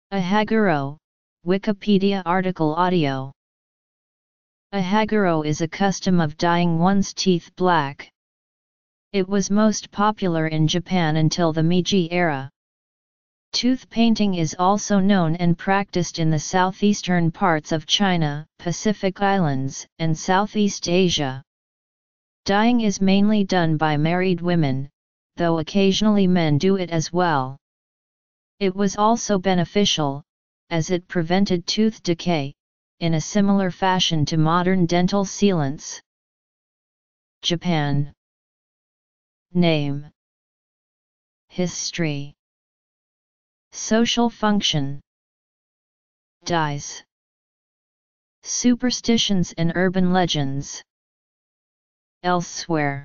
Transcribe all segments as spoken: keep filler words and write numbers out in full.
Ohaguro, Wikipedia article audio. Ohaguro is a custom of dyeing one's teeth black. It was most popular in Japan until the Meiji era. Tooth painting is also known and practiced in the southeastern parts of China, Pacific Islands, and Southeast Asia. Dyeing is mainly done by married women, though occasionally men do it as well. It was also beneficial, as it prevented tooth decay, in a similar fashion to modern dental sealants. Japan. Name. History. Social function. Dyes. Superstitions and urban legends. Elsewhere.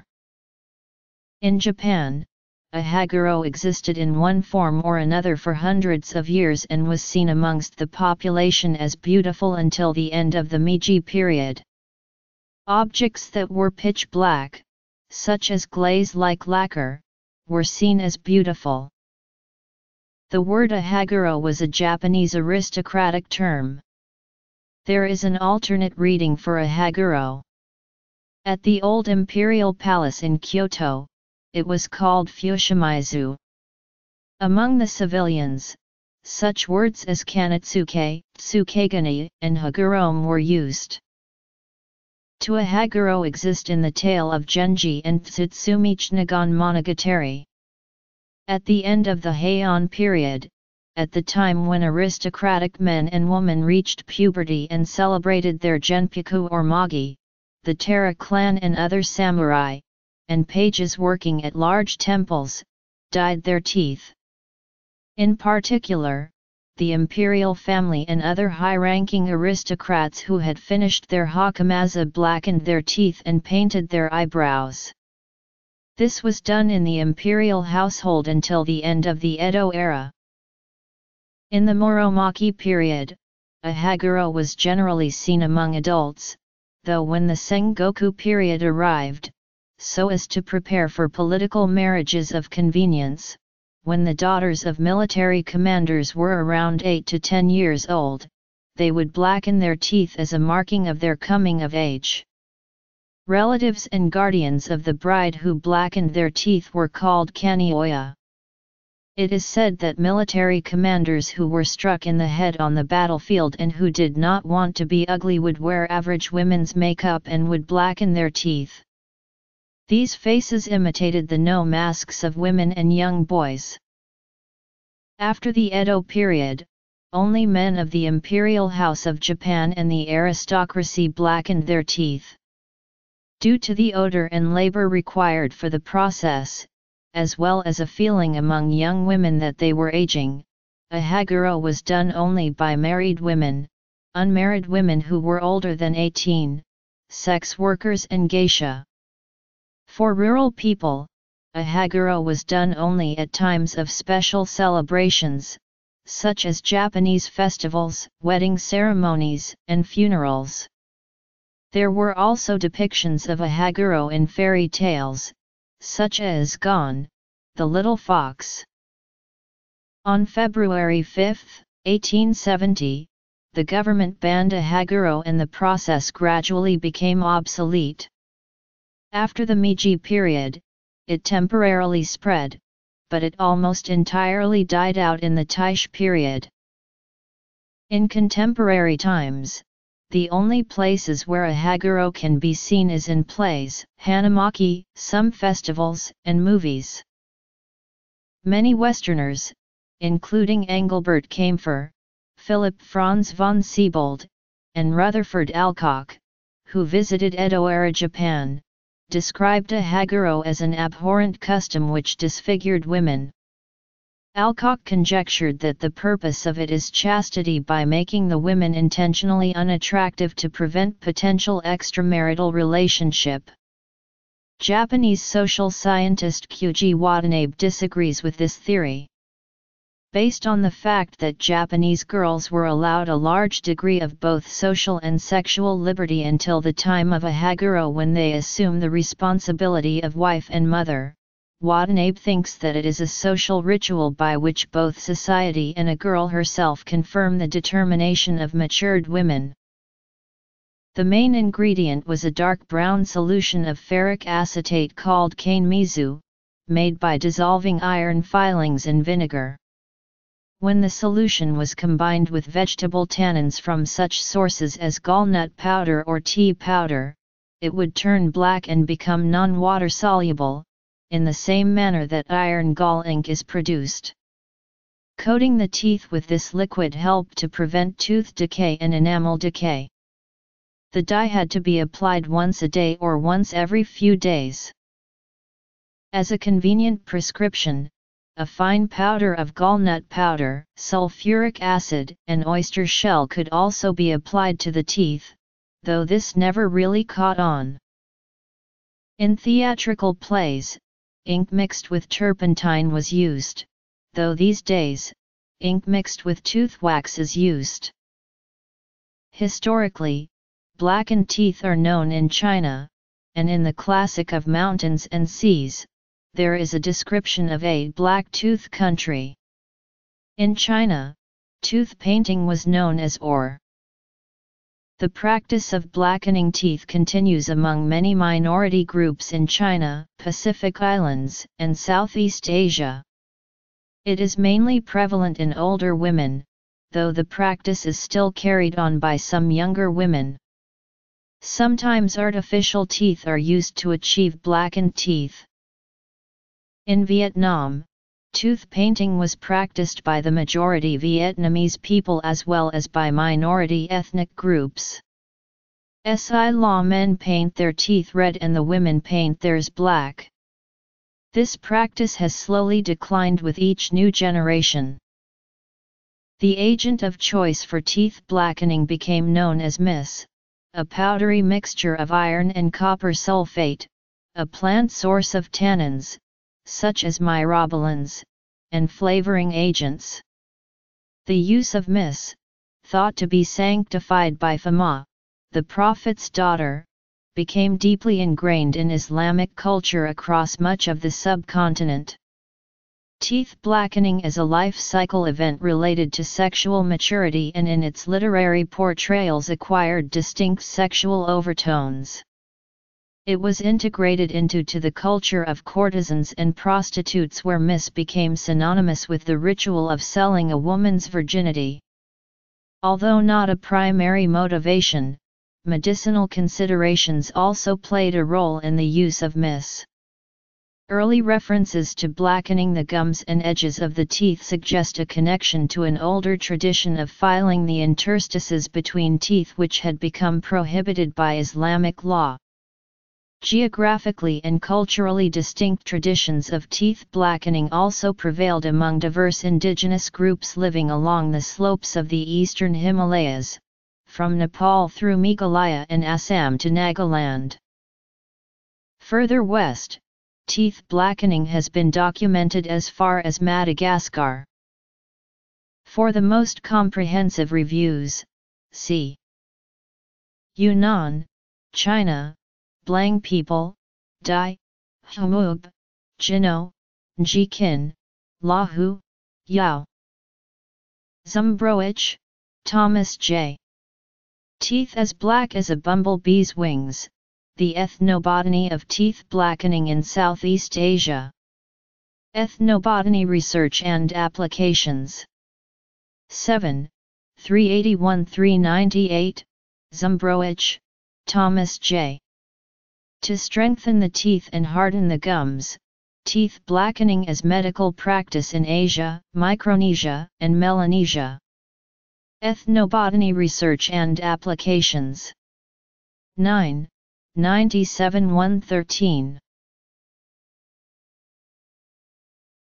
In Japan, Ohaguro existed in one form or another for hundreds of years and was seen amongst the population as beautiful until the end of the Meiji period. Objects that were pitch black, such as glaze-like lacquer, were seen as beautiful. The word Ohaguro was a Japanese aristocratic term. There is an alternate reading for Ohaguro. At the old imperial palace in Kyoto, it was called Fushimizu. Among the civilians, such words as kanetsuke, tsukegani, and hagurome were used. To Ohaguro exist in the tale of Genji and Tsutsumichinagon Monogatari. At the end of the Heian period, at the time when aristocratic men and women reached puberty and celebrated their genpiku or magi, the Tara clan and other samurai, and pages working at large temples, dyed their teeth. In particular, the imperial family and other high-ranking aristocrats who had finished their hakamaza blackened their teeth and painted their eyebrows. This was done in the imperial household until the end of the Edo era. In the Muromachi period, Ohaguro was generally seen among adults, though when the Sengoku period arrived, so as to prepare for political marriages of convenience, when the daughters of military commanders were around eight to ten years old, they would blacken their teeth as a marking of their coming of age. Relatives and guardians of the bride who blackened their teeth were called kanioya. It is said that military commanders who were struck in the head on the battlefield and who did not want to be ugly would wear average women's makeup and would blacken their teeth. These faces imitated the no masks of women and young boys. After the Edo period, only men of the imperial house of Japan and the aristocracy blackened their teeth. Due to the odor and labor required for the process, as well as a feeling among young women that they were aging, Ohaguro was done only by married women, unmarried women who were older than eighteen, sex workers and geisha. For rural people, Ohaguro was done only at times of special celebrations, such as Japanese festivals, wedding ceremonies, and funerals. There were also depictions of Ohaguro in fairy tales, such as Gon, the Little Fox. On February fifth, eighteen seventy, the government banned Ohaguro and the process gradually became obsolete. After the Meiji period, it temporarily spread, but it almost entirely died out in the Taisho period. In contemporary times, the only places where Ohaguro can be seen is in plays, hanamaki, some festivals, and movies. Many Westerners, including Engelbert Kaempfer, Philipp Franz von Siebold, and Rutherford Alcock, who visited Edo-era Japan, described Ohaguro as an abhorrent custom which disfigured women. Alcock conjectured that the purpose of it is chastity by making the women intentionally unattractive to prevent potential extramarital relationship. Japanese social scientist Kyuji Watanabe disagrees with this theory. Based on the fact that Japanese girls were allowed a large degree of both social and sexual liberty until the time of Ohaguro when they assume the responsibility of wife and mother, Watanabe thinks that it is a social ritual by which both society and a girl herself confirm the determination of matured women. The main ingredient was a dark brown solution of ferric acetate called kane-mizu, made by dissolving iron filings in vinegar. When the solution was combined with vegetable tannins from such sources as gallnut powder or tea powder, it would turn black and become non-water soluble, in the same manner that iron gall ink is produced. Coating the teeth with this liquid helped to prevent tooth decay and enamel decay. The dye had to be applied once a day or once every few days. As a convenient prescription, a fine powder of gallnut powder, sulfuric acid, and oyster shell could also be applied to the teeth, though this never really caught on. In theatrical plays, ink mixed with turpentine was used, though these days, ink mixed with tooth wax is used. Historically, blackened teeth are known in China, and in the classic of Mountains and Seas, there is a description of a black tooth country. In China, tooth painting was known as or. The practice of blackening teeth continues among many minority groups in China, Pacific Islands, and Southeast Asia. It is mainly prevalent in older women, though the practice is still carried on by some younger women. Sometimes artificial teeth are used to achieve blackened teeth. In Vietnam, tooth painting was practiced by the majority Vietnamese people as well as by minority ethnic groups. Si la men paint their teeth red and the women paint theirs black. This practice has slowly declined with each new generation. The agent of choice for teeth blackening became known as miss, a powdery mixture of iron and copper sulfate, a plant source of tannins, such as myrobalans, and flavoring agents. The use of miss, thought to be sanctified by Fatima, the Prophet's daughter, became deeply ingrained in Islamic culture across much of the subcontinent. Teeth blackening is a life cycle event related to sexual maturity and in its literary portrayals acquired distinct sexual overtones. It was integrated into to the culture of courtesans and prostitutes where miss became synonymous with the ritual of selling a woman's virginity. Although not a primary motivation, medicinal considerations also played a role in the use of miss. Early references to blackening the gums and edges of the teeth suggest a connection to an older tradition of filing the interstices between teeth which had become prohibited by Islamic law. Geographically and culturally distinct traditions of teeth blackening also prevailed among diverse indigenous groups living along the slopes of the eastern Himalayas, from Nepal through Meghalaya and Assam to Nagaland. Further west, teeth blackening has been documented as far as Madagascar. For the most comprehensive reviews, see Yunnan, China, Blang people, Dai, Humub, Jino, Njikin, Lahu, Yao. Zumbroich, Thomas J. Teeth as black as a bumblebee's wings, the ethnobotany of teeth blackening in Southeast Asia. Ethnobotany Research and Applications. seven, three eighty-one to three ninety-eight, Zumbroich, Thomas J. To strengthen the teeth and harden the gums, teeth blackening as medical practice in Asia, Micronesia, and Melanesia. Ethnobotany Research and Applications. nine, ninety-seven to one thirteen.